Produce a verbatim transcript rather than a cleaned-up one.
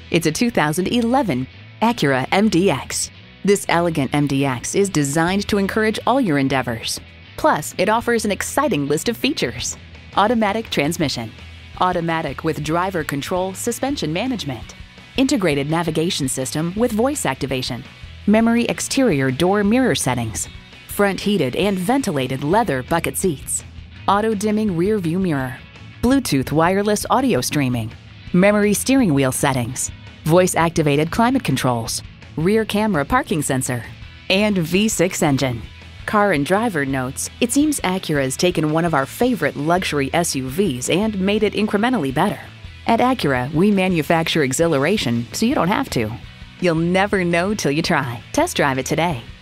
It's a two thousand eleven Acura M D X. This elegant M D X is designed to encourage all your endeavors. Plus, it offers an exciting list of features. Automatic transmission, automatic with driver control suspension management, integrated navigation system with voice activation, memory exterior door mirror settings, front heated and ventilated leather bucket seats, auto-dimming rear view mirror, Bluetooth wireless audio streaming, memory steering wheel settings, voice-activated climate controls, rear camera parking sensor, and V six engine. Car and Driver notes, it seems Acura has taken one of our favorite luxury S U Vs and made it incrementally better. At Acura, we manufacture exhilaration so you don't have to. You'll never know till you try. Test drive it today.